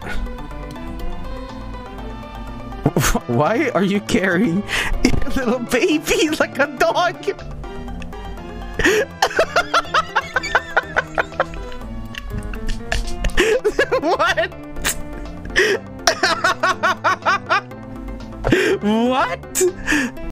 Why are you carrying a little baby like a dog? What? What?